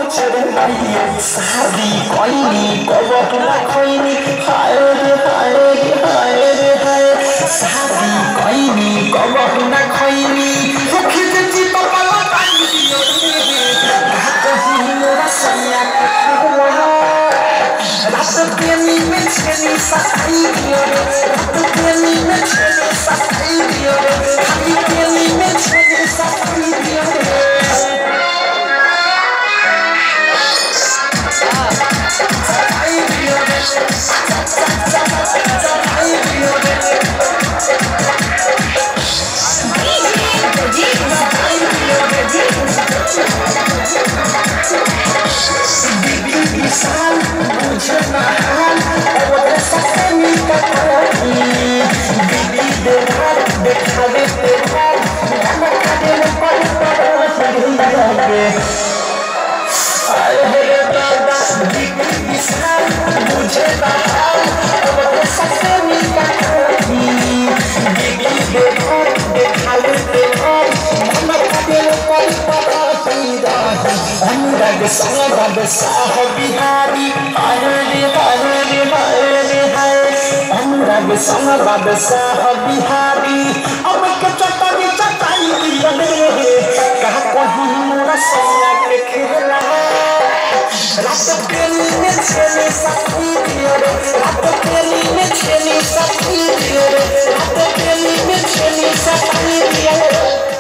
शादी कोइनी कबहुला खोइनी हाय रे हाय रे हाय रे हाय शादी कोइनी कबहुला खोइनी रुखी देती पपला पानी दियो रे हाथ हिलोरा सैया रात प्रेमी में छेनी सताई दियो रे रात प्रेमी में छेनी सताई दियो रे खाली प्रेमी में छेनी सताई दियो रे बिहारी अनुराग बादशाह बिहारी अब के चटाई चटाई कहा कहीं मोरा सैया के खेला रात प्रेमी में छेनी सखी दियो रे रात प्रेमी में छेनी सखी दियो रे रात प्रेमी में छेनी सखी दियो रे